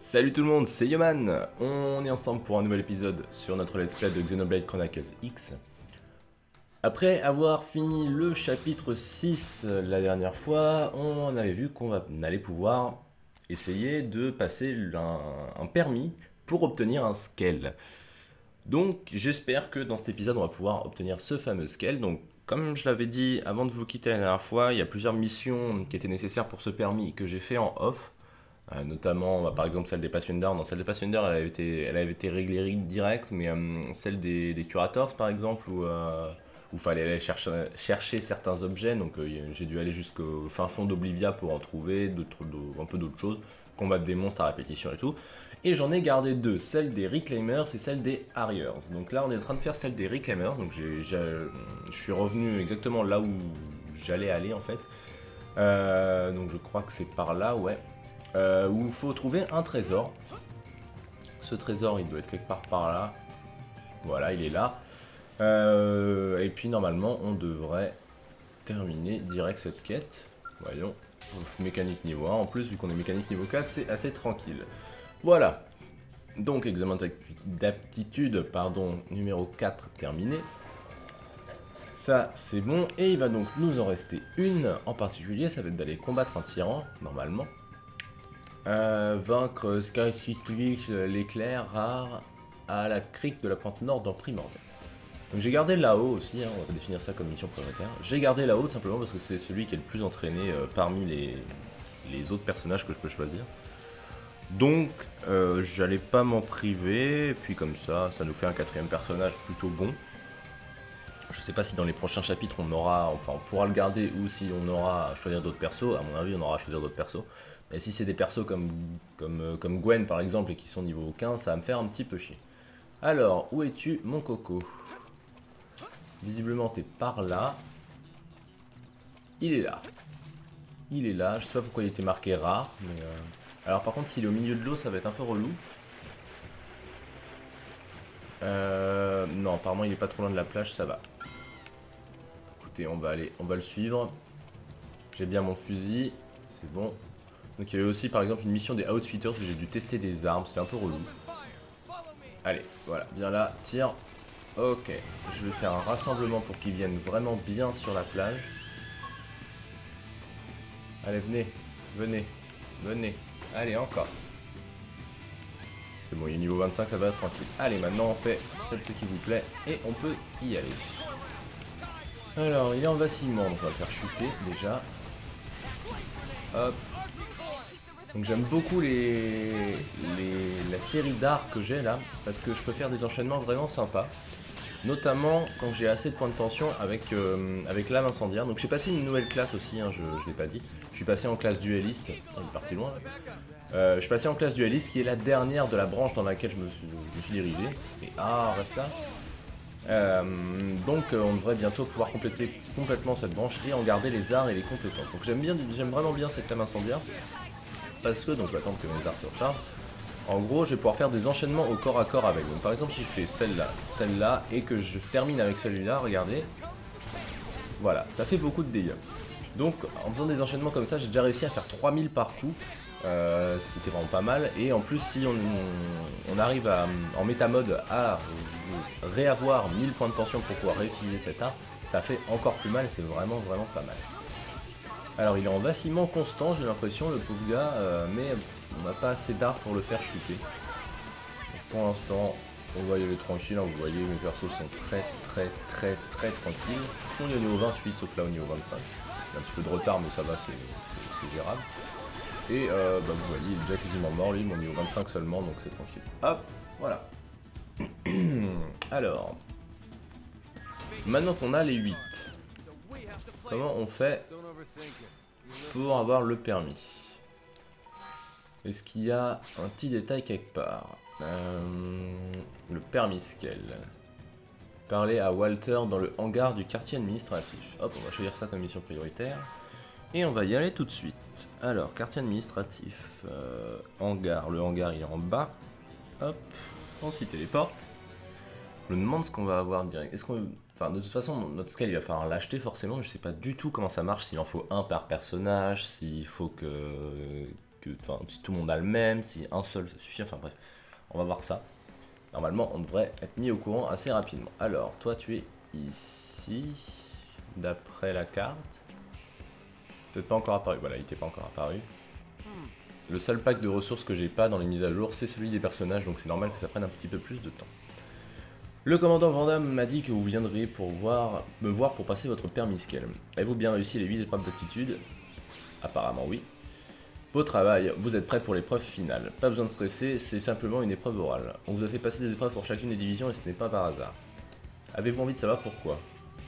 Salut tout le monde, c'est Yoman. On est ensemble pour un nouvel épisode sur notre let's play de Xenoblade Chronicles X. Après avoir fini le chapitre 6 la dernière fois, on avait vu qu'on allait pouvoir essayer de passer un permis pour obtenir un scale. Donc j'espère que dans cet épisode on va pouvoir obtenir ce fameux scale. Donc comme je l'avais dit avant de vous quitter la dernière fois, il y a plusieurs missions qui étaient nécessaires pour ce permis que j'ai fait en off. Notamment, par exemple, celle des Pathfinder. Dans celle des Pathfinder, elle avait été réglée direct, mais celle des Curators, par exemple, où il fallait aller chercher certains objets. Donc, j'ai dû aller jusqu'au fin fond d'Oblivia pour en trouver, un peu d'autres choses, combattre des monstres à répétition et tout. Et j'en ai gardé deux, celle des Reclaimers et celle des Harriers. Donc là, on est en train de faire celle des Reclaimers. Donc, je suis revenu exactement là où j'allais aller, en fait. Donc, je crois que c'est par là, ouais. Où il faut trouver un trésor. Ce trésor, il doit être quelque part par là. Voilà, il est là. Et puis normalement, on devrait terminer direct cette quête. Voyons, mécanique niveau 1. En plus, vu qu'on est mécanique niveau 4, c'est assez tranquille. Voilà. Donc, examen d'aptitude, pardon, numéro 4 terminé. Ça, c'est bon. Et il va donc nous en rester une en particulier. Ça va être d'aller combattre un tyran, normalement. Vaincre Skyclick, l'éclair rare à la crique de la pointe nord dans Primordial. Donc j'ai gardé là-haut aussi, hein, on va définir ça comme mission prioritaire. J'ai gardé là-haut tout simplement parce que c'est celui qui est le plus entraîné parmi les autres personnages que je peux choisir. Donc j'allais pas m'en priver, et puis comme ça nous fait un quatrième personnage plutôt bon. Je sais pas si dans les prochains chapitres on pourra le garder ou si on aura à choisir d'autres persos. À mon avis on aura à choisir d'autres persos. Et si c'est des persos comme Gwen par exemple et qui sont niveau 15, ça va me faire un petit peu chier. Alors, où es-tu mon coco? Visiblement t'es par là. Il est là. Il est là, je sais pas pourquoi il était marqué rare. Mais alors par contre s'il est au milieu de l'eau ça va être un peu relou. Non, apparemment il est pas trop loin de la plage, ça va. Écoutez, on va le suivre. J'ai bien mon fusil, c'est bon. Donc il y avait aussi par exemple une mission des Outfitters où j'ai dû tester des armes, c'était un peu relou. Allez, voilà, viens là, tire. Ok, je vais faire un rassemblement pour qu'ils viennent vraiment bien sur la plage. Allez, venez. Allez, encore. C'est bon, il est niveau 25, ça va être tranquille. Allez, maintenant faites ce qui vous plaît et on peut y aller. Alors, il est en vacillement, donc on va le faire chuter déjà. Hop. Donc j'aime beaucoup la série d'arts que j'ai là, parce que je peux faire des enchaînements vraiment sympas. Notamment quand j'ai assez de points de tension avec lame incendiaire. Donc j'ai passé une nouvelle classe aussi, hein, je ne l'ai pas dit. Je suis passé en classe dueliste, il est parti loin. Je suis passé en classe dueliste qui est la dernière de la branche dans laquelle je me suis dirigé. Et reste là. Donc on devrait bientôt pouvoir compléter complètement cette branche et en garder les arts et les compétences. Donc j'aime vraiment bien cette lame incendiaire. Parce que, donc je vais attendre que mes arts se rechargent. En gros, je vais pouvoir faire des enchaînements au corps à corps avec. Donc par exemple, si je fais celle-là, et que je termine avec celui-là, regardez. Voilà, ça fait beaucoup de dégâts. Donc en faisant des enchaînements comme ça, j'ai déjà réussi à faire 3000 par coup. Ce qui était vraiment pas mal. Et en plus, si on arrive en méta-mode à réavoir 1000 points de tension pour pouvoir réutiliser cet art, ça fait encore plus mal et c'est vraiment pas mal. Alors il est en vacillement constant, j'ai l'impression, le pauvre gars, mais on n'a pas assez d'art pour le faire chuter. Donc, pour l'instant, on va y aller tranquille, hein, vous voyez, mes persos sont très tranquilles. On est au niveau 28, sauf là au niveau 25. Il y a un petit peu de retard, mais ça va, c'est gérable. Et vous voyez, il est déjà quasiment mort, lui, mon niveau 25 seulement, donc c'est tranquille. Hop, voilà. Alors, maintenant qu'on a les 8, comment on fait pour avoir le permis? Est-ce qu'il y a un petit détail quelque part? Le permis scale. Parler à Walter dans le hangar du quartier administratif. Hop, on va choisir ça comme mission prioritaire. Et on va y aller tout de suite. Alors, quartier administratif, hangar. Le hangar il est en bas. Hop, on s'y téléporte. Je me demande ce qu'on va avoir direct. Est-ce qu'on... Enfin, de toute façon, notre scale, il va falloir l'acheter forcément. Je sais pas du tout comment ça marche, s'il en faut un par personnage, s'il faut si tout le monde a le même, si un seul ça suffit, enfin bref, on va voir ça. Normalement, on devrait être mis au courant assez rapidement. Alors, toi, tu es ici, d'après la carte. Peut-être pas encore apparu, voilà, il n'était pas encore apparu. Le seul pack de ressources que j'ai pas dans les mises à jour, c'est celui des personnages, donc c'est normal que ça prenne un petit peu plus de temps. Le commandant Vandamme m'a dit que vous viendriez me voir pour passer votre permis scale. Avez-vous bien réussi les 8 épreuves d'aptitude? Apparemment oui. Beau travail, vous êtes prêt pour l'épreuve finale. Pas besoin de stresser, c'est simplement une épreuve orale. On vous a fait passer des épreuves pour chacune des divisions et ce n'est pas par hasard. Avez-vous envie de savoir pourquoi?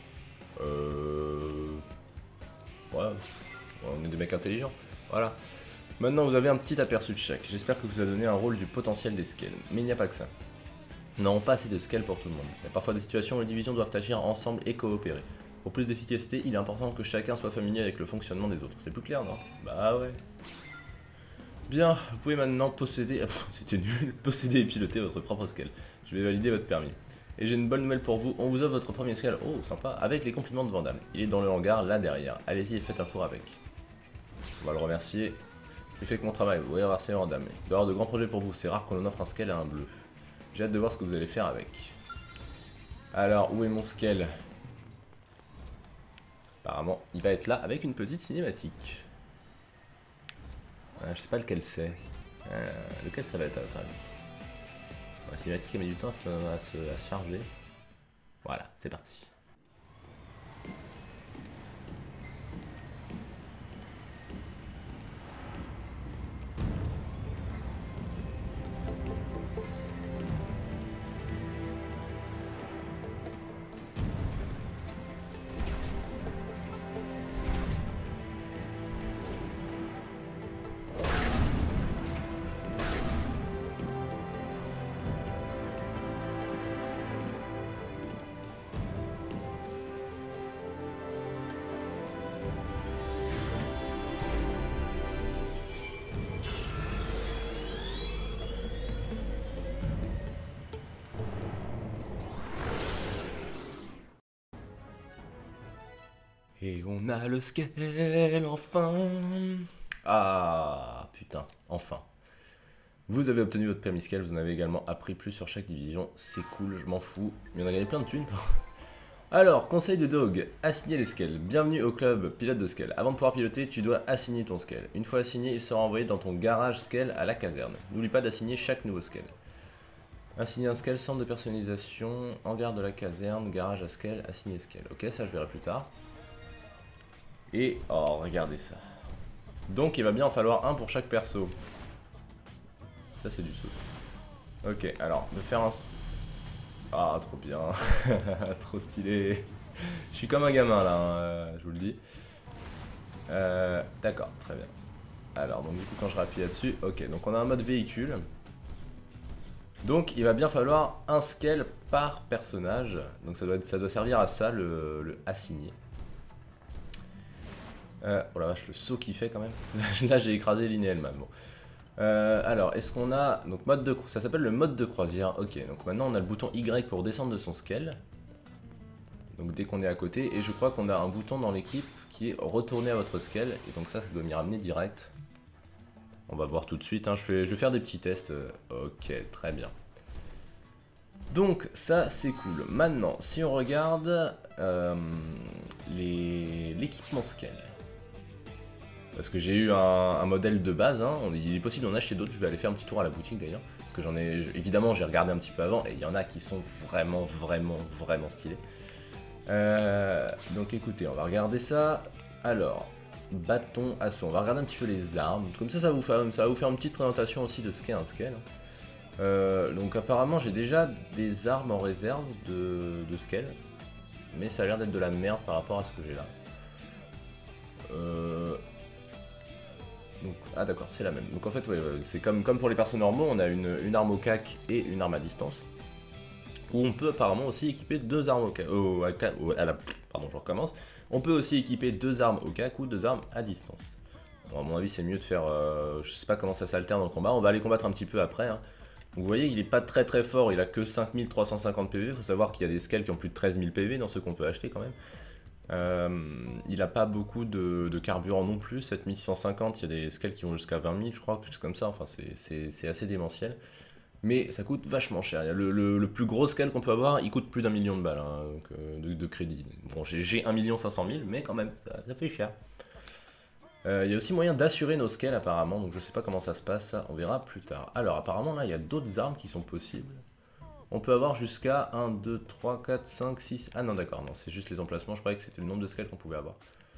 Ouais, on est des mecs intelligents, voilà. Maintenant vous avez un petit aperçu de chaque. J'espère que vous a donné un rôle du potentiel des scales. Mais il n'y a pas que ça. Nous n'avons pas assez de scales pour tout le monde. Il y a parfois des situations où les divisions doivent agir ensemble et coopérer. Pour plus d'efficacité, il est important que chacun soit familier avec le fonctionnement des autres. C'est plus clair, non? Bah ouais. Bien, vous pouvez maintenant posséder... C'était nul. Posséder et piloter votre propre scale. Je vais valider votre permis. Et j'ai une bonne nouvelle pour vous, on vous offre votre premier scale. Oh, sympa. Avec les compliments de Vandamme. Il est dans le hangar, là derrière. Allez-y et faites un tour avec. On va le remercier. J'ai fait que mon travail, vous voyez remercier Vandamme. Il doit y avoir de grands projets pour vous, c'est rare qu'on en offre un scale à un bleu. J'ai hâte de voir ce que vous allez faire avec. Alors, où est mon scale? Apparemment, il va être là avec une petite cinématique. Je sais pas lequel c'est. Lequel ça va être à votre avis? La cinématique elle met du temps à se charger. Voilà, c'est parti. Et on a le scale, enfin. Ah, putain, enfin. Vous avez obtenu votre permis scale, vous en avez également appris plus sur chaque division. C'est cool, je m'en fous. Mais on a gagné plein de thunes. Alors, conseil de Dog, assigner les scales. Bienvenue au club pilote de scale. Avant de pouvoir piloter, tu dois assigner ton scale. Une fois assigné, il sera envoyé dans ton garage scale à la caserne. N'oublie pas d'assigner chaque nouveau scale. Assigner un scale, centre de personnalisation, hangar de la caserne, garage à scale, assigner scale. Ok, ça je verrai plus tard. Et, oh, regardez ça. Donc, il va bien en falloir un pour chaque perso. Ça, c'est du sou. Ok, alors, de faire un... Ah, trop bien. Trop stylé. Je suis comme un gamin, là, hein, je vous le dis. D'accord, très bien. Alors, donc, du coup, quand je rappuie là-dessus... Ok, donc on a un mode véhicule. Donc, il va bien falloir un scale par personnage. Donc, ça doit servir à ça, le assigner. Oh la vache, le saut qu'il fait quand même. Là j'ai écrasé Linéelman. Bon. Alors, est-ce qu'on a... Donc mode de... Ça s'appelle le mode de croisière. Ok, donc maintenant on a le bouton Y pour descendre de son scale. Donc dès qu'on est à côté. Et je crois qu'on a un bouton dans l'équipe qui est retourner à votre scale. Et donc ça doit m'y ramener direct. On va voir tout de suite. Hein. Je vais faire des petits tests. Ok, très bien. Donc ça c'est cool. Maintenant, si on regarde l'équipement scale. Parce que j'ai eu un modèle de base, hein. Il est possible d'en acheter d'autres, je vais aller faire un petit tour à la boutique d'ailleurs. Parce que évidemment j'ai regardé un petit peu avant et il y en a qui sont vraiment stylés. Donc écoutez, on va regarder ça. Alors, bâton, assaut, on va regarder un petit peu les armes. Comme ça, ça va vous faire une petite présentation aussi de ce qu'est un scale. Donc apparemment j'ai déjà des armes en réserve de scale. Mais ça a l'air d'être de la merde par rapport à ce que j'ai là. Donc, ah d'accord, c'est la même. Donc en fait, ouais, c'est comme pour les persos normaux, on a une arme au cac et une arme à distance. Où on peut apparemment aussi équiper deux armes au cac. Pardon, je recommence. On peut aussi équiper deux armes au cac ou deux armes à distance. Bon, à mon avis, c'est mieux de faire... je sais pas comment ça s'alterne dans le combat. On va aller combattre un petit peu après. Hein. Donc, vous voyez, il est pas très fort. Il a que 5350 PV. Il faut savoir qu'il y a des scales qui ont plus de 13 000 PV dans ceux qu'on peut acheter quand même. Il n'a pas beaucoup de carburant non plus, 7650, il y a des scales qui vont jusqu'à 20 000 je crois, quelque chose comme ça, enfin c'est assez démentiel. Mais ça coûte vachement cher. Le plus gros scale qu'on peut avoir, il coûte plus d'1 million de balles hein, donc, de crédit. Bon, j'ai 1 500 000, mais quand même, ça fait cher. Il y a aussi moyen d'assurer nos scales apparemment, donc je sais pas comment ça se passe, ça on verra plus tard. Alors apparemment là, il y a d'autres armes qui sont possibles. On peut avoir jusqu'à 1, 2, 3, 4, 5, 6... Ah non d'accord, non, c'est juste les emplacements, je croyais que c'était le nombre de scales qu'on pouvait avoir.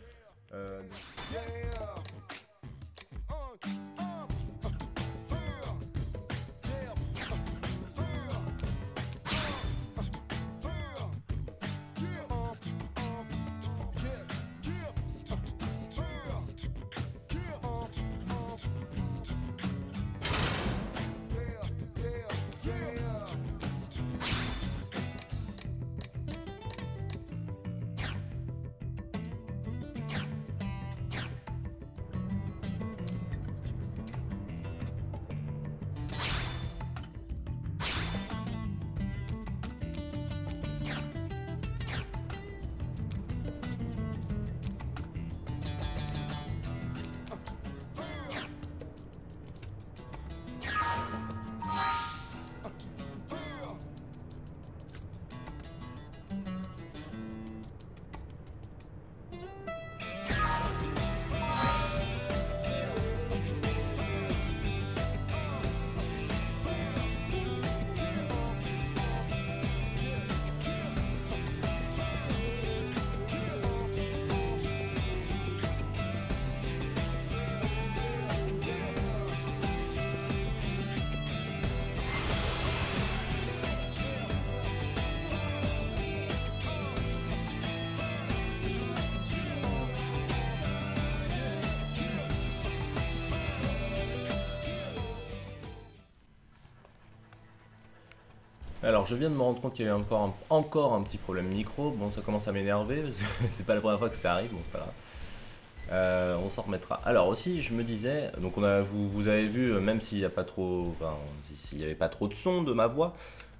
Alors je viens de me rendre compte qu'il y avait encore un petit problème micro, bon ça commence à m'énerver, c'est pas la première fois que ça arrive, bon c'est pas grave. On s'en remettra. Alors aussi je me disais, donc vous avez vu, même s'il n'y a pas trop, enfin, s'il n'y avait pas trop de son de ma voix,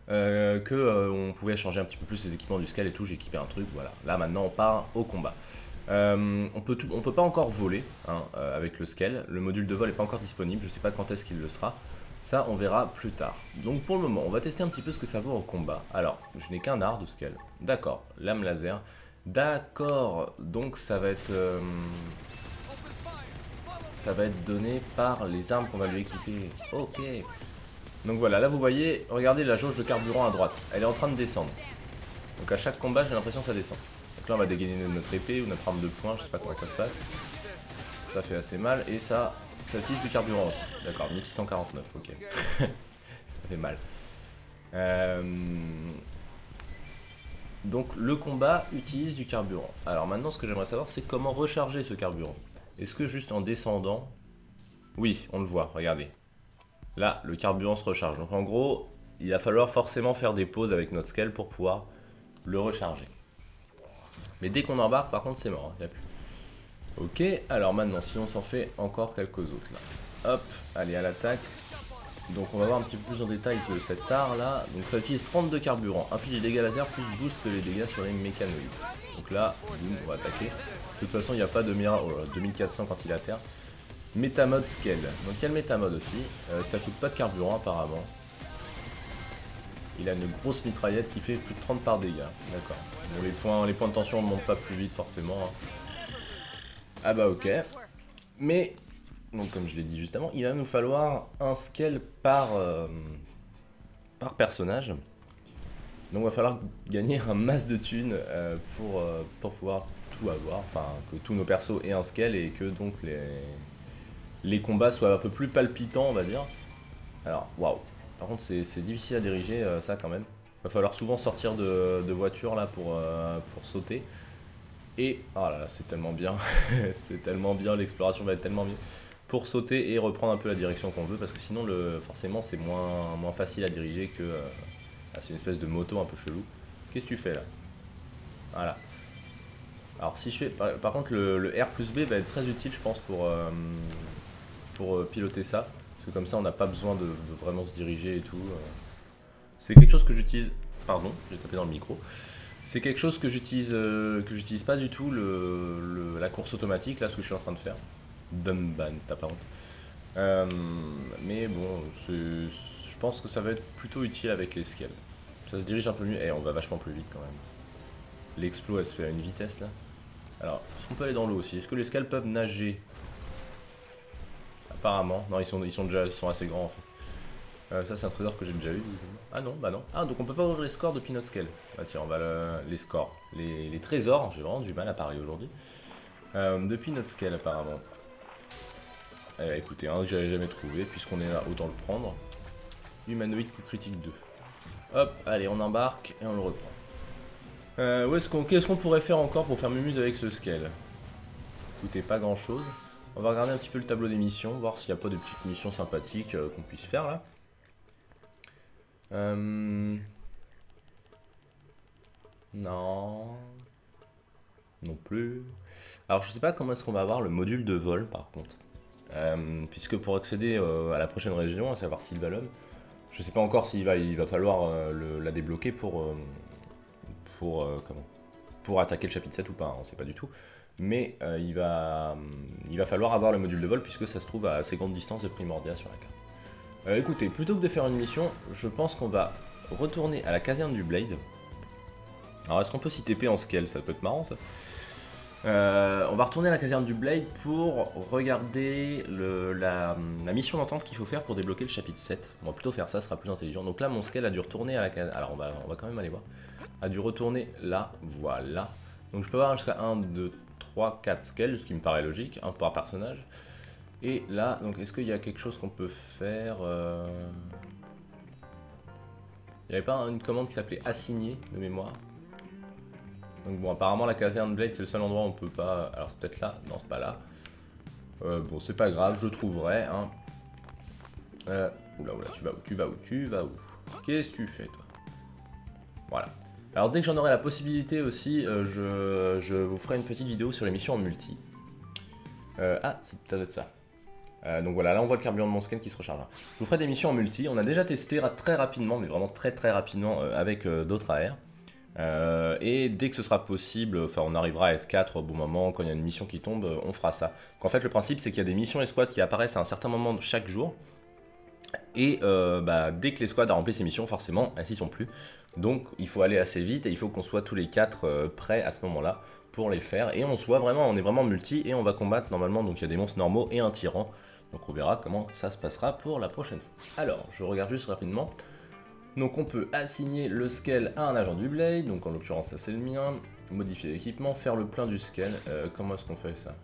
on pouvait changer un petit peu plus les équipements du scale et tout, j'ai équipé un truc, voilà. Là maintenant on part au combat. On peut pas encore voler hein, avec le scale, le module de vol n'est pas encore disponible, je sais pas quand est-ce qu'il le sera. Ça, on verra plus tard. Donc pour le moment, on va tester un petit peu ce que ça vaut au combat. Alors, je n'ai qu'un art de scale. D'accord, lame laser. D'accord, donc ça va être donné par les armes qu'on va lui équiper. Ok. Donc voilà, là vous voyez, regardez la jauge de carburant à droite. Elle est en train de descendre. Donc à chaque combat, j'ai l'impression que ça descend. Donc là, on va dégainer notre épée ou notre arme de poing, je sais pas comment ça se passe. Ça fait assez mal et ça utilise du carburant aussi. D'accord, 1649, ok. Ça fait mal. Donc le combat utilise du carburant. Alors maintenant ce que j'aimerais savoir c'est comment recharger ce carburant. Est-ce que juste en descendant... Oui, on le voit, regardez. Là, le carburant se recharge. Donc en gros, il va falloir forcément faire des pauses avec notre scale pour pouvoir le recharger. Mais dès qu'on embarque, par contre c'est mort, il n'y a plus. Ok, alors maintenant, si on s'en fait encore quelques autres là. Hop, allez à l'attaque. Donc on va voir un petit peu plus en détail que cet art là. Donc ça utilise 32 carburants, inflige des dégâts laser plus booste les dégâts sur les mécanoïdes. Donc là, boum, on va attaquer. De toute façon, il n'y a pas de mira 2400 quand il est à terre. Métamode scale. Donc il y a le métamode aussi. Ça coûte pas de carburant apparemment. Il a une grosse mitraillette qui fait plus de 30 par dégâts. D'accord. Bon, les points de tension ne montent pas plus vite forcément. Hein. Ah bah ok. Mais, donc comme je l'ai dit juste avant, il va nous falloir un scale par personnage. Donc il va falloir gagner un masse de thunes pour pouvoir tout avoir. Enfin, que tous nos persos aient un scale et que donc les combats soient un peu plus palpitants, on va dire. Alors, waouh. Par contre, c'est difficile à diriger ça quand même. Il va falloir souvent sortir de voiture là pour sauter. Et, oh là là, c'est tellement bien, c'est tellement bien, l'exploration va être tellement mieux. Pour sauter et reprendre un peu la direction qu'on veut, parce que sinon, forcément, c'est moins facile à diriger que... c'est une espèce de moto un peu chelou. Qu'est-ce que tu fais là? Voilà. Alors si je fais... Par contre, le R plus B va être très utile, je pense, pour piloter ça. Parce que comme ça, on n'a pas besoin de vraiment se diriger et tout. C'est quelque chose que j'utilise... Pardon, j'ai tapé dans le micro. C'est quelque chose que j'utilise pas du tout, la course automatique, là, ce que je suis en train de faire. Dumban, t'as pas honte. Mais bon, je pense que ça va être plutôt utile avec les scales. Ça se dirige un peu mieux, et on va vachement plus vite quand même. L'explo, elle se fait à une vitesse, là. Alors, est-ce qu'on peut aller dans l'eau aussi? Est-ce que les scales peuvent nager? Apparemment. Non, ils sont assez grands, en fait. Ça c'est un trésor que j'ai déjà eu. Ah non, bah non. Ah donc on peut pas ouvrir les scores depuis notre scale. Bah tiens, on va les scores. Les trésors, j'ai vraiment du mal à parler aujourd'hui. Depuis notre scale apparemment. Écoutez, un que j'avais jamais trouvé, puisqu'on est là, autant le prendre. Humanoïde coup critique 2. Hop, allez, on embarque et on le reprend. Qu'est-ce qu'on pourrait faire encore pour faire mumuse avec ce scale? Écoutez, pas grand chose. On va regarder un petit peu le tableau des missions, voir s'il n'y a pas de petites missions sympathiques qu'on puisse faire là. Non. Non plus. Alors je sais pas comment est-ce qu'on va avoir le module de vol par contre. Puisque pour accéder à la prochaine région, à savoir Sylvalum, je sais pas encore s'il va falloir la débloquer pour attaquer le chapitre 7 ou pas, hein, on sait pas du tout. Mais il va falloir avoir le module de vol puisque ça se trouve à assez grande distance de Primordia sur la carte. Écoutez, plutôt que de faire une mission, je pense qu'on va retourner à la caserne du Blade. Alors est-ce qu'on peut s'y TP en scale? Ça peut être marrant ça. On va retourner à la caserne du Blade pour regarder la mission d'entente qu'il faut faire pour débloquer le chapitre 7. On va plutôt faire ça, ce sera plus intelligent. Donc là mon scale a dû retourner à la caserne. Alors on va quand même aller voir. A dû retourner là, voilà. Donc je peux avoir jusqu'à 1, 2, 3, 4 scales, ce qui me paraît logique, un par personnage. Et là, donc est-ce qu'il y a quelque chose qu'on peut faire Il n'y avait pas une commande qui s'appelait assigner de mémoire. Donc bon, apparemment la caserne Blade c'est le seul endroit où on peut pas... Alors c'est peut-être là, non c'est pas là. Bon c'est pas grave, je trouverai. Hein. Oula, tu vas où? Qu'est-ce que tu fais toi? Voilà. Alors dès que j'en aurai la possibilité aussi, je vous ferai une petite vidéo sur les missions en multi. Ah, c'est peut-être ça. Donc voilà, là on voit le carburant de mon scan qui se recharge. Je vous ferai des missions en multi. On a déjà testé très rapidement, mais vraiment très rapidement avec d'autres AR. Et dès que ce sera possible, enfin on arrivera à être 4 au bon moment, quand il y a une mission qui tombe, on fera ça. Donc en fait le principe c'est qu'il y a des missions escouades qui apparaissent à un certain moment de chaque jour. Et dès que l'escouade a rempli ses missions, forcément elles s'y sont plus. Donc il faut aller assez vite et il faut qu'on soit tous les 4 prêts à ce moment-là pour les faire. Et on est vraiment multi et on va combattre normalement, donc il y a des monstres normaux et un tyran. Donc on verra comment ça se passera pour la prochaine fois. Alors, je regarde juste rapidement. Donc on peut assigner le scale à un agent du Blade, donc en l'occurrence ça c'est le mien. Modifier l'équipement, faire le plein du scale. Comment est-ce qu'on fait ça?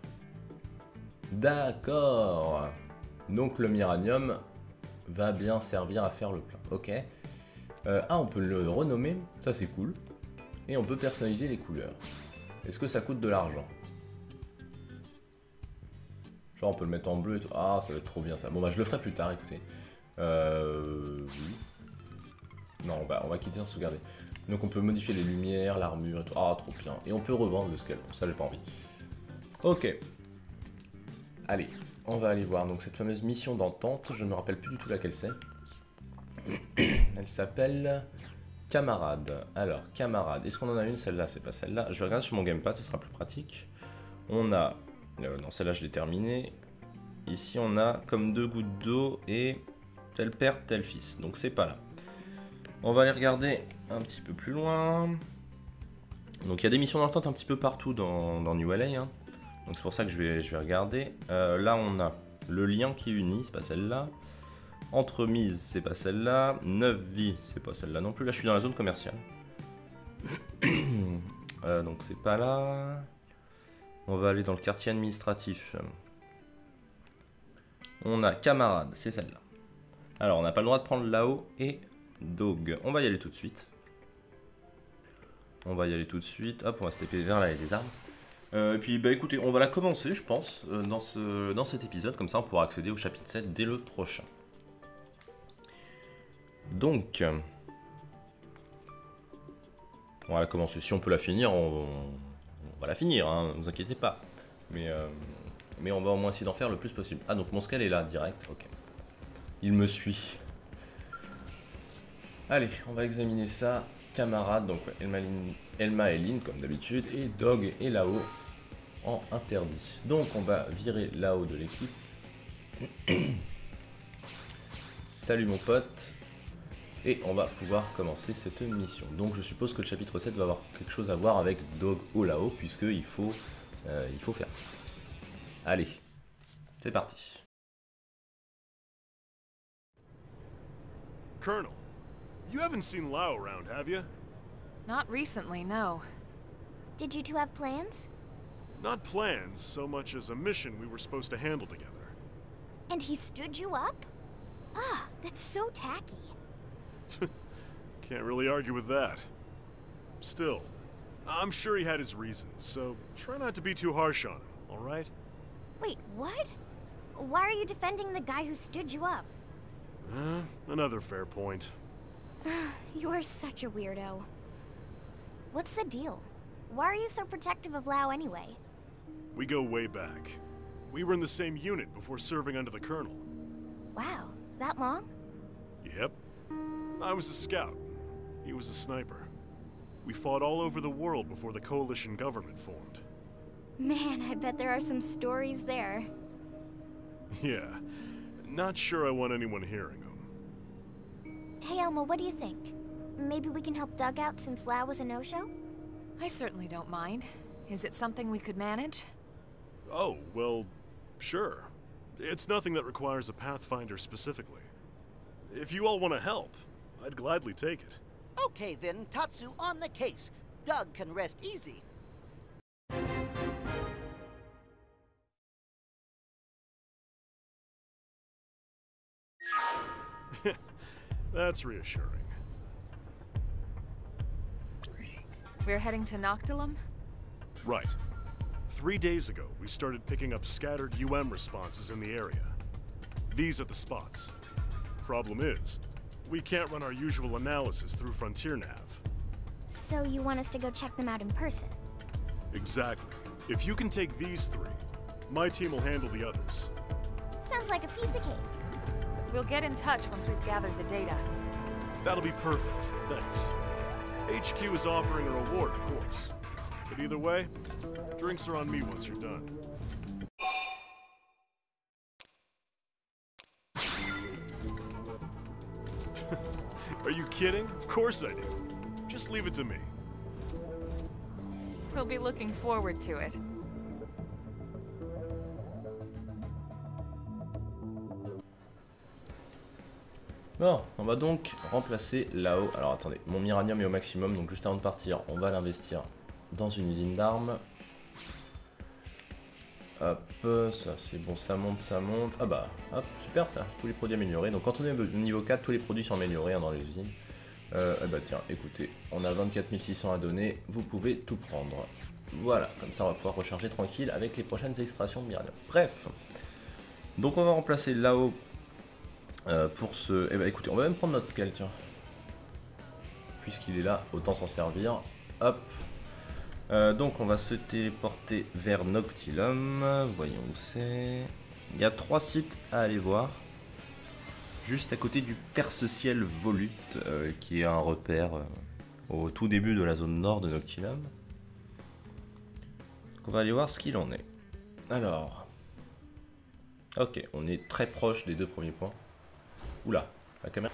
D'accord. Donc le Miranium va bien servir à faire le plein. Ok. On peut le renommer, ça c'est cool. Et on peut personnaliser les couleurs. Est-ce que ça coûte de l'argent? Genre on peut le mettre en bleu et tout. Ah ça va être trop bien ça. Bon bah je le ferai plus tard, écoutez. Oui. Non on va quitter sans sauvegarder. Donc on peut modifier les lumières, l'armure et tout. Ah trop bien. Et on peut revendre le scale. Pour ça j'ai pas envie. Ok. Allez, on va aller voir donc cette fameuse mission d'entente. Je ne me rappelle plus du tout laquelle c'est. Elle s'appelle Camarade. Alors Camarade, est-ce qu'on en a une? Celle-là, c'est pas celle-là. Je vais regarder sur mon gamepad, ce sera plus pratique. On a... non, celle-là je l'ai terminée. Ici on a comme 2 gouttes d'eau et tel père, tel fils. Donc c'est pas là. On va aller regarder un petit peu plus loin. Donc il y a des missions d'entente un petit peu partout dans New LA. Hein. Donc c'est pour ça que je vais regarder. Là on a le lien qui unit, c'est pas celle-là. Entremise, c'est pas celle-là. 9 vies, c'est pas celle-là non plus. Là je suis dans la zone commerciale. Donc c'est pas là. On va aller dans le quartier administratif. On a camarade, c'est celle-là. Alors on n'a pas le droit de prendre là-haut et dog. On va y aller tout de suite. Hop, on va se taper vers là, il y a des arbres. Et puis bah écoutez, on va la commencer je pense dans cet épisode, comme ça on pourra accéder au chapitre 7 dès le prochain. Donc, on va la commencer, si on peut la finir, on va la finir, hein, ne vous inquiétez pas. Mais on va au moins essayer d'en faire le plus possible. Ah donc mon scale est là, direct, ok. Il me suit. Allez, on va examiner ça. camarades, donc ouais, Elma et Lynn comme d'habitude, et Dog et Lao en interdit. Donc on va virer Lao de l'équipe. Salut mon pote. Et on va pouvoir commencer cette mission. Donc je suppose que le chapitre 7 va avoir quelque chose à voir avec Dog ou Lao, puisqu'il faut, faire ça. Allez, c'est parti. Colonel, you haven't seen Lao around, have you? Not recently, no. Did you two have plans? Not plans, so much as a mission we were supposed to handle together. And he stood you up? Ah, that's so tacky. Can't really argue with that. Still, I'm sure he had his reasons, so try not to be too harsh on him, alright? Wait, what? Why are you defending the guy who stood you up? Another fair point. You are such a weirdo. What's the deal? Why are you so protective of Lao anyway? We go way back. We were in the same unit before serving under the Colonel. Wow, that long? Yep. I was a scout. He was a sniper. We fought all over the world before the coalition government formed. Man, I bet there are some stories there. Yeah. Not sure I want anyone hearing them. Hey Elma, what do you think? Maybe we can help Doug out since Lao was a no-show? I certainly don't mind. Is it something we could manage? Oh, well, sure. It's nothing that requires a Pathfinder specifically. If you all want to help, I'd gladly take it. Okay then, Tatsu on the case. Doug can rest easy. That's reassuring. We're heading to Noctilum? Right. 3 days ago, we started picking up scattered responses in the area. These are the spots. Problem is, we can't run our usual analysis through Frontier Nav. So you want us to go check them out in person? Exactly. If you can take these 3, my team will handle the others. Sounds like a piece of cake. We'll get in touch once we've gathered the data. That'll be perfect, thanks. HQ is offering a reward, of course. But either way, drinks are on me once you're done. Are you kidding? Of course I do. Just leave it to me. We'll be looking forward to it. Bon, on va donc remplacer Lao. Alors attendez, mon Miranium est au maximum, donc juste avant de partir, on va l'investir dans une usine d'armes. Hop, ça c'est bon, ça monte, ça monte. Ah bah, hop, super ça, tous les produits améliorés. Donc quand on est au niveau 4, tous les produits sont améliorés dans les usines. Ah bah tiens, écoutez, on a 24 600 à donner, vous pouvez tout prendre. Voilà, comme ça on va pouvoir recharger tranquille avec les prochaines extractions de Miranium. Bref, donc on va remplacer Lao. Pour ce... Eh ben écoutez, on va même prendre notre scale, tiens. Puisqu'il est là, autant s'en servir. Hop. Donc on va se téléporter vers Noctilum. Voyons où c'est. Il y a 3 sites à aller voir. Juste à côté du Perce-Ciel Volute, qui est un repère au tout début de la zone nord de Noctilum. Donc on va aller voir ce qu'il en est. Alors... Ok, on est très proche des 2 premiers points. Oula, la caméra.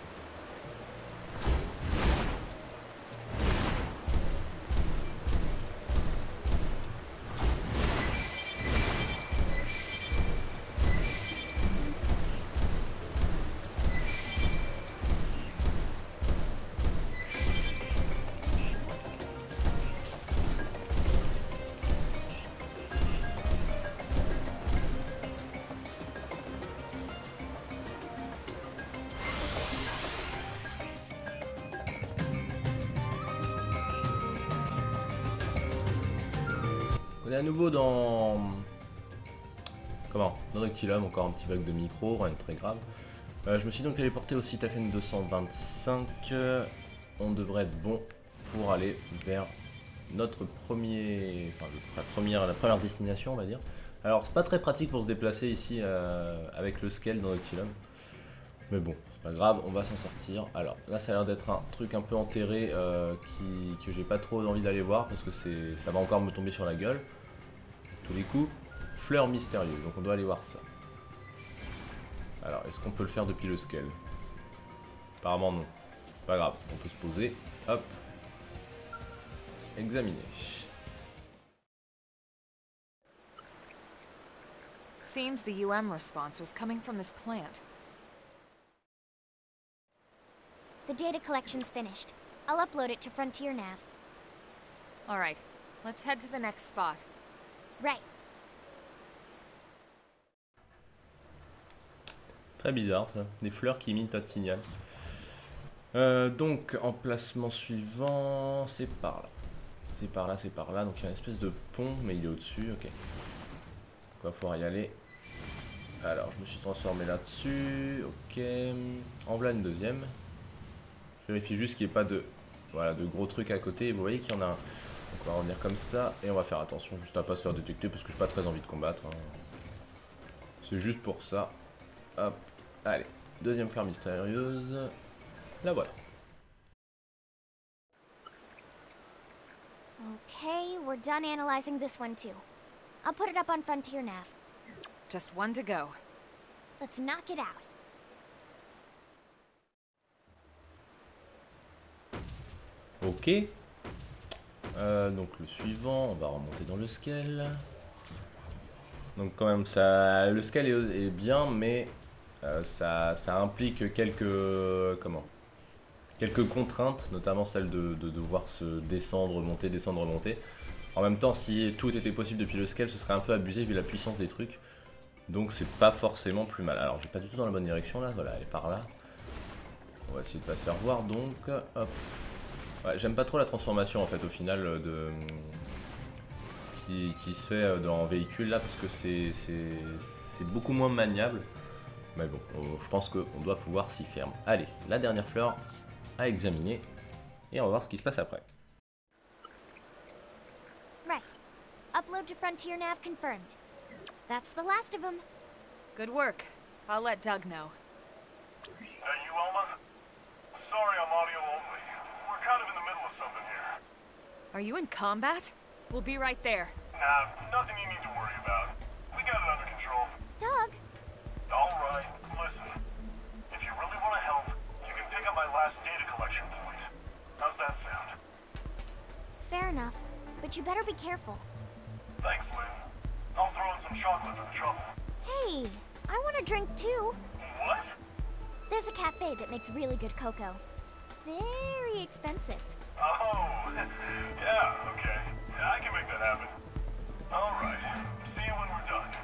On est à nouveau dans... Comment? Dans Noctilum, encore un petit bug de micro, rien de très grave. Je me suis donc téléporté au site FN 225. On devrait être bon pour aller vers notre premier... Enfin, la première destination, on va dire. Alors, c'est pas très pratique pour se déplacer ici avec le scale dans Noctilum. Mais bon, c'est Pas grave, on va s'en sortir. Alors là ça a l'air d'être un truc un peu enterré que j'ai pas trop envie d'aller voir parce que ça va encore me tomber sur la gueule. Tous les coups. Fleurs mystérieuses, donc on doit aller voir ça. Alors est-ce qu'on peut le faire depuis le scale? Apparemment non. Pas grave, on peut se poser. Hop. Examiner. Seems the UM response was coming from this plant. The data collection's finished. I'll upload it to Frontier Nav. All right, let's head to the next spot. Right. Très bizarre ça, des fleurs qui imitent notre signal. Donc emplacement suivant, c'est par là. C'est par là, c'est par là. Donc il y a une espèce de pont, mais il est au-dessus, ok. On va pouvoir y aller. Alors je me suis transformé là-dessus, ok. En voilà une deuxième. Je vérifie juste qu'il n'y ait pas de, voilà, de gros trucs à côté. Vous voyez qu'il y en a un. Donc on va revenir comme ça et on va faire attention juste à pas se faire détecter parce que j'ai pas très envie de combattre. Hein. C'est juste pour ça. Hop, allez, deuxième fleur mystérieuse. La voilà. Okay, we're done analyzing this one too. I'll put it up on Frontier Nav. Just one to go. Let's knock it out. Ok. Donc le suivant, on va remonter dans le scale. Donc quand même, ça, le scale est bien, mais ça implique quelques contraintes, notamment celle de devoir se descendre, monter, descendre, remonter. En même temps, si tout était possible depuis le scale, ce serait un peu abusé vu la puissance des trucs. Donc c'est pas forcément plus mal. Alors j'ai pas du tout dans la bonne direction là, voilà, elle est par là. On va essayer de pas se faire voir donc. Hop. Ouais, j'aime pas trop la transformation en fait au final qui se fait dans véhicule là parce que c'est beaucoup moins maniable. Mais bon, je pense qu'on doit pouvoir s'y faire. Allez, la dernière fleur à examiner et on va voir ce qui se passe après. Right. Upload to Frontier Nav confirmed. That's the last of them. Good work. I'll let Doug know. You, Elma? Sorry, I'm audio only. We're kind of in the middle of something here. Are you in combat? We'll be right there. Nah, nothing you need to worry about. We got it under control. Doug! Alright, listen. If you really want to help, you can pick up my last data collection point. How's that sound? Fair enough, but you better be careful. Thanks, Lynn. I'll throw in some chocolate for the trouble. Hey, I want a drink too. What? There's a cafe that makes really good cocoa. Very expensive. Oh, yeah, okay. Yeah, I can make that happen. Alright, see you when we're done.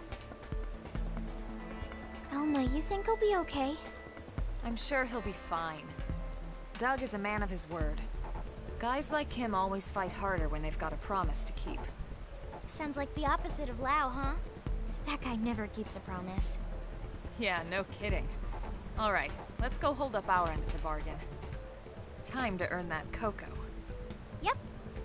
Elma, you think he'll be okay? I'm sure he'll be fine. Doug is a man of his word. Guys like him always fight harder when they've got a promise to keep. Sounds like the opposite of Lau, huh? That guy never keeps a promise. Yeah, no kidding. All right, let's go hold up our end of the bargain. Time to earn that cocoa. Yep.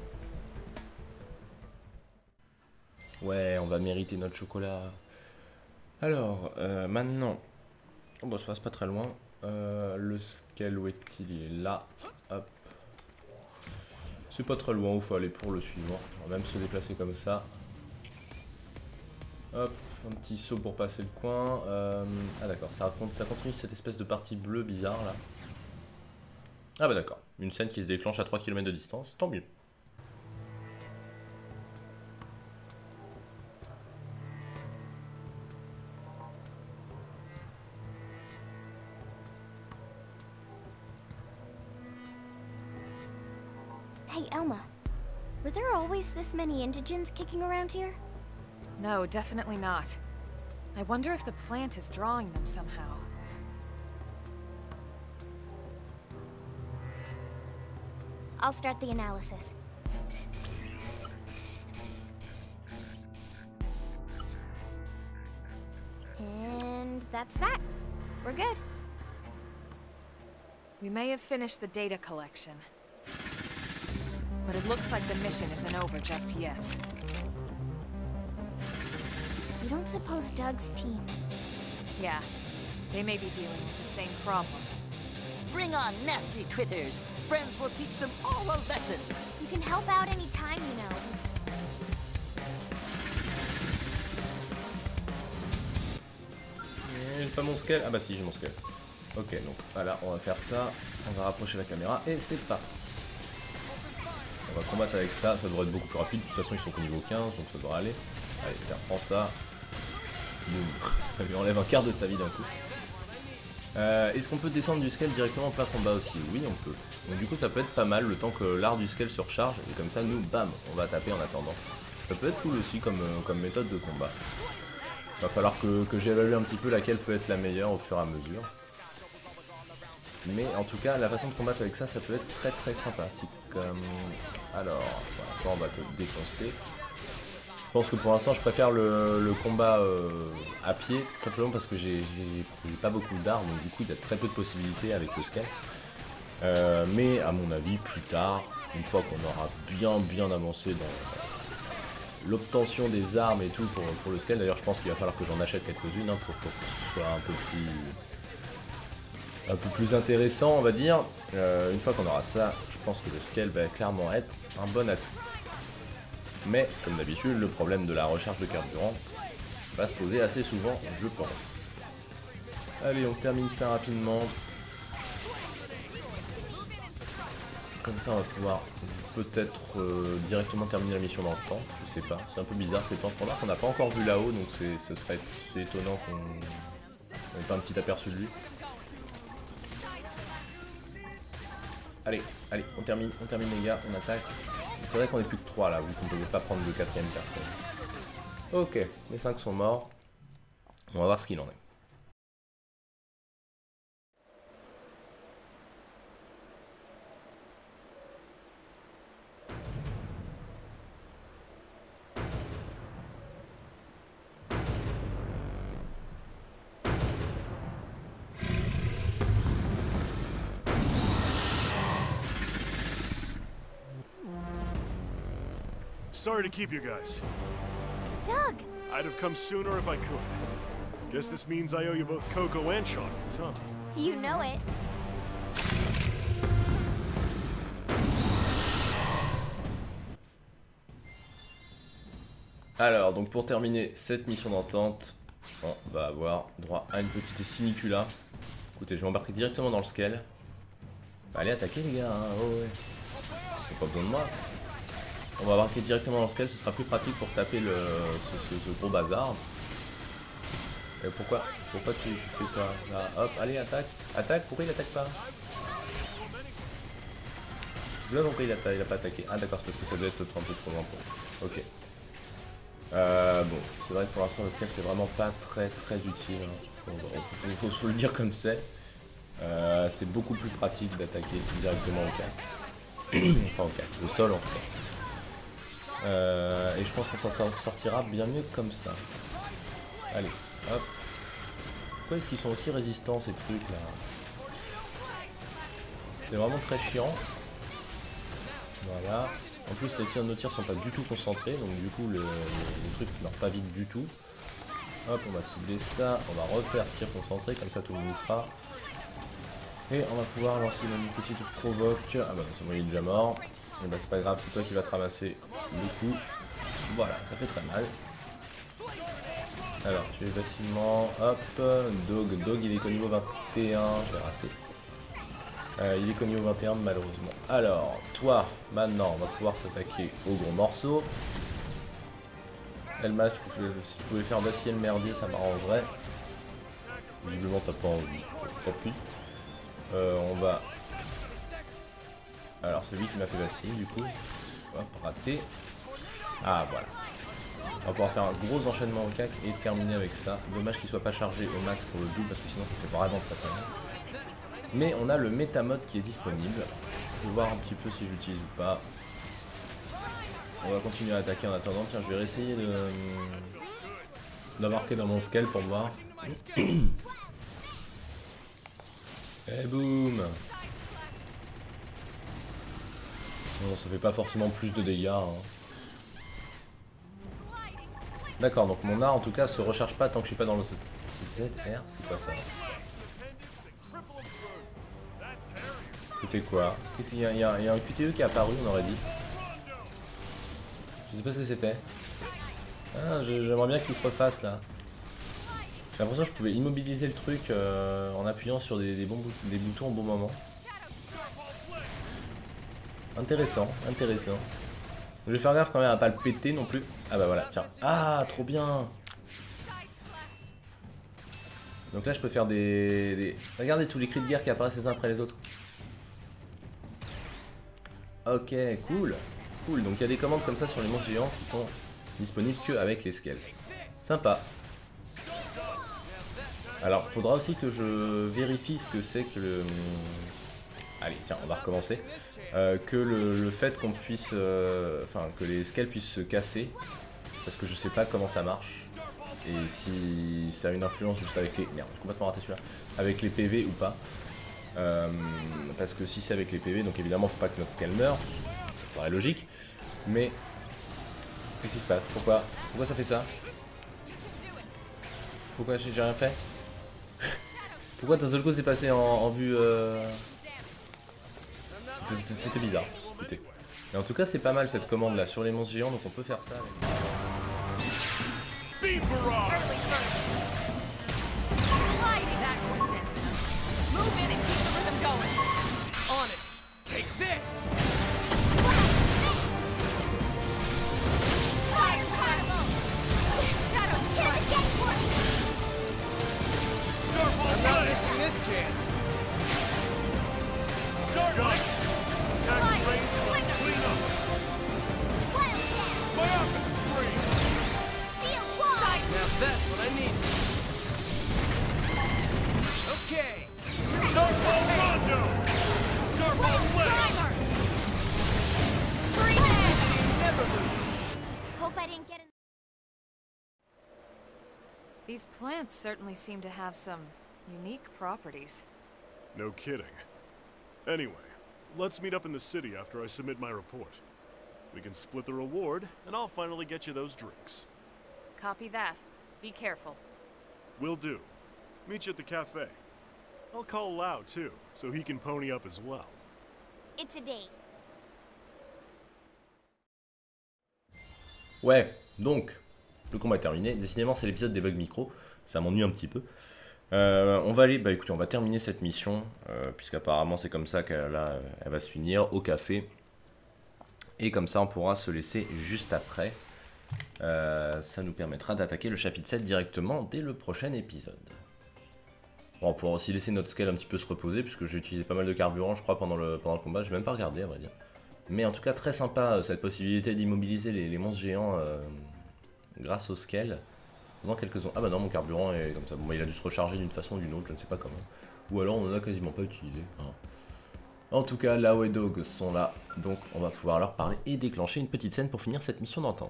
Ouais, on va mériter notre chocolat. Alors, maintenant, oh, bon, ça passe pas très loin. Le scale, où est-il? Il est là. Hop. C'est pas très loin, il faut aller pour le suivant. On va même se déplacer comme ça. Hop, un petit saut pour passer le coin. Ah d'accord, ça continue cette espèce de partie bleue bizarre là. Ah bah d'accord, une scène qui se déclenche à 3 km de distance, tant mieux. Hey, Elma. Were there always this many indigens kicking around here? No, definitely not. I wonder if the plant is drawing them somehow. I'll start the analysis. And that's that. We're good. We may have finished the data collection. But it looks like the mission isn't over just yet. You don't suppose Doug's team... Yeah, they may be dealing with the same problem. Bring on nasty critters. Friends will teach them all a lesson. You can help out anytime, you know. J'ai pas mon scale. Ah bah si, j'ai mon scale. Ok, donc voilà, on va faire ça. On va rapprocher la caméra et c'est parti. On va combattre avec ça. Ça devrait être beaucoup plus rapide. De toute façon, ils sont qu'au niveau 15, donc ça devrait aller. Allez, tiens, prends ça. Boum. Ça lui enlève un quart de sa vie d'un coup. Est-ce qu'on peut descendre du scale directement en plat combat aussi? Oui, on peut. Donc du coup, ça peut être pas mal le temps que l'art du scale se recharge. Et comme ça, nous, bam, on va taper en attendant. Ça peut être cool aussi comme méthode de combat. Va falloir que j'évalue un petit peu laquelle peut être la meilleure au fur et à mesure. Mais en tout cas, la façon de combattre avec ça, ça peut être très très sympathique. Alors, voilà, on va te défoncer. Je pense que pour l'instant, je préfère le combat à pied, simplement parce que j'ai pas beaucoup d'armes, donc du coup, il y a très peu de possibilités avec le scale. Mais à mon avis, plus tard, une fois qu'on aura bien avancé dans l'obtention des armes et tout pour le scale, d'ailleurs, je pense qu'il va falloir que j'en achète quelques-unes pour que ce soit un peu plus intéressant, on va dire. Une fois qu'on aura ça, je pense que le scale va clairement être un bon atout. Mais, comme d'habitude, le problème de la recharge de carburant va se poser assez souvent, je pense. Allez, on termine ça rapidement. Comme ça, on va pouvoir peut-être directement terminer la mission dans le temps. Je sais pas, c'est un peu bizarre, c'est temps qu'on n'a pas encore vu là-haut, donc ce serait étonnant qu'on ait pas un petit aperçu de lui. Allez, on termine les gars, on attaque. C'est vrai qu'on est plus que 3 là, vu qu'on ne pouvait pas prendre de 4ème personne. Ok, les 5 sont morts. On va voir ce qu'il en est. Sorry to keep you guys. Doug! I'd have come sooner if I could. Guess this means I owe you both cocoa and chocolates, huh? You know it. Alors, donc pour terminer cette mission d'entente, on va avoir droit à une petite sinicula. Écoutez, je vais embarquer directement dans le scale. Allez, attaquer les gars, hein. Oh ouais. J'ai pas besoin de moi. On va embarquer directement dans le scale, ce sera plus pratique pour taper ce gros bazar. Et pourquoi tu fais ça là? Hop, allez, attaque, pourquoi il attaque pas? Je sais pas pourquoi il a pas attaqué. Ah d'accord, c'est parce que ça doit être un peu trop loin pour... Ok. Bon, c'est vrai que pour l'instant le scale c'est vraiment pas très utile. Hein. Faut le dire comme c'est. C'est beaucoup plus pratique d'attaquer directement au cac. Enfin au cac, au sol en tout cas. Et je pense qu'on s'en sortira bien mieux comme ça. Allez, hop. Pourquoi est-ce qu'ils sont aussi résistants ces trucs là? C'est vraiment très chiant. Voilà. En plus nos tirs sont pas du tout concentrés, donc du coup le truc ne meurt pas vite du tout. Hop, on va cibler ça, on va refaire tir concentré, comme ça tout le monde y sera. Et on va pouvoir lancer une petite provoque. Ah bah c'est bon, il est déjà mort. Et bah c'est pas grave, c'est toi qui vas te ramasser le coup. Voilà, ça fait très mal. Alors, je vais facilement... Hop, Dog il est qu'au niveau 21, je vais rater. Il est qu'au niveau 21 malheureusement. Alors, toi, maintenant, on va pouvoir s'attaquer au gros morceau. Elmas, si tu pouvais faire vaciller le merdier, ça m'arrangerait. Visiblement, t'as pas envie. Tant pis. On va... Alors, c'est lui qui m'a fait vaciller, du coup. Hop, raté. Ah, voilà. On va pouvoir faire un gros enchaînement au cac et terminer avec ça. Dommage qu'il soit pas chargé au max pour le double, parce que sinon ça fait vraiment très mal. Mais on a le métamode qui est disponible. Je vais voir un petit peu si j'utilise ou pas. On va continuer à attaquer en attendant. Tiens, je vais réessayer d'embarquer dans mon scale pour voir. Et boum! Bon, ça fait pas forcément plus de dégâts. Hein. D'accord, donc mon art en tout cas se recharge pas tant que je suis pas dans le ZR, c'est quoi ça? C'était quoi? Il y a un QTE qui est apparu, on aurait dit. Je sais pas ce que c'était. Ah, j'aimerais bien qu'il se refasse là. J'ai l'impression que je pouvais immobiliser le truc en appuyant sur des boutons au bon moment. Intéressant, intéressant. Je vais faire gaffe quand même à pas le péter non plus. Ah bah voilà, tiens. Ah, trop bien. Donc là je peux faire Regardez tous les cris de guerre qui apparaissent les uns après les autres. Ok, cool. Cool, donc il y a des commandes comme ça sur les monstres géants qui sont disponibles qu'avec les scales. Sympa. Alors, faudra aussi que je vérifie ce que c'est que le... Allez, tiens, on va recommencer. Que le fait qu'on puisse... Enfin, que les scales puissent se casser. Parce que je sais pas comment ça marche. Et si ça a une influence juste avec les... Merde, j'ai complètement raté celui-là. Avec les PV ou pas. Parce que si c'est avec les PV, donc évidemment, faut pas que notre scale meure. Ça paraît logique. Mais... Qu'est-ce qui se passe? Pourquoi ça fait ça? Pourquoi j'ai rien fait? Pourquoi d'un seul coup c'est passé en vue C'était bizarre, écoutez. Mais en tout cas c'est pas mal cette commande là sur les monstres géants, donc on peut faire ça avec... These plants certainly seem to have some unique properties. No kidding. Anyway, let's meet up in the city after I submit my report. We can split the reward, and I'll finally get you those drinks. Copy that. Be careful. Will do. Meet you at the cafe. I'll call Lau too, so he can pony up as well. It's a date. Ouais, donc, le combat est terminé. Décidément, c'est l'épisode des bugs micro. Ça m'ennuie un petit peu. On va aller, bah écoutez, on va terminer cette mission, puisqu'apparemment c'est comme ça qu'elle va se finir, au café. Et comme ça, on pourra se laisser juste après. Ça nous permettra d'attaquer le chapitre 7 directement dès le prochain épisode. Bon, on pourra aussi laisser notre scale un petit peu se reposer, puisque j'ai utilisé pas mal de carburant, je crois, pendant le combat. J'ai même pas regardé, à vrai dire. Mais en tout cas, très sympa cette possibilité d'immobiliser les monstres géants grâce au scale. Pendant quelques secondes. Ah bah non, mon carburant est comme ça. Bon, bah, il a dû se recharger d'une façon ou d'une autre, je ne sais pas comment. Ou alors on en a quasiment pas utilisé. Hein. En tout cas, Lau et Dog sont là, donc on va pouvoir leur parler et déclencher une petite scène pour finir cette mission d'entente.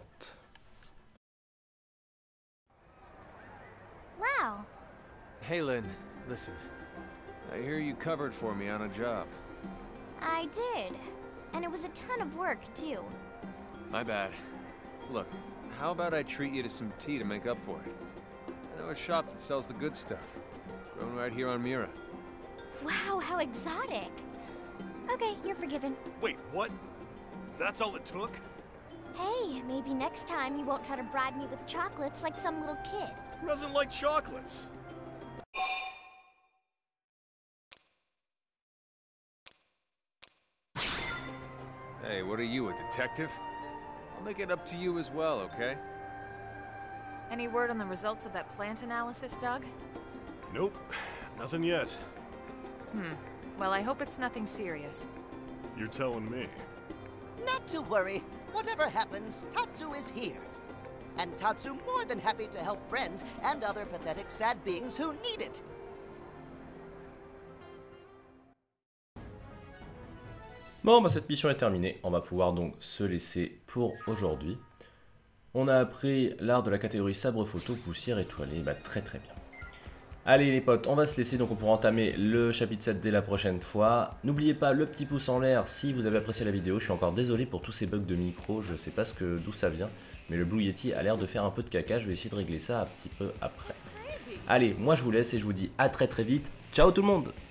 Lau. Hey Lynn, listen. I hear you covered for me on a job. I did. And it was a ton of work, too. My bad. Look, how about I treat you to some tea to make up for it? I know a shop that sells the good stuff. Grown right here on Mira. Wow, how exotic. Okay, you're forgiven. Wait, what? That's all it took? Hey, maybe next time you won't try to bribe me with chocolates like some little kid. Who doesn't like chocolates? Hey, what are you, a detective? I'll make it up to you as well, okay? Any word on the results of that plant analysis, Doug? Nope, nothing yet. Well, I hope it's nothing serious. You're telling me. Not to worry. Whatever happens, Tatsu is here. And Tatsu more than happy to help friends and other pathetic sad beings who need it. Bon, bah cette mission est terminée. On va pouvoir donc se laisser pour aujourd'hui. On a appris l'art de la catégorie sabre photo, poussière étoilée. Bah très très bien. Allez les potes, on va se laisser, donc on pourra entamer le chapitre 7 dès la prochaine fois. N'oubliez pas le petit pouce en l'air si vous avez apprécié la vidéo. Je suis encore désolé pour tous ces bugs de micro, je sais pas d'où ça vient. Mais le Blue Yeti a l'air de faire un peu de caca, je vais essayer de régler ça un petit peu après. Allez, moi je vous laisse et je vous dis à très très vite. Ciao tout le monde!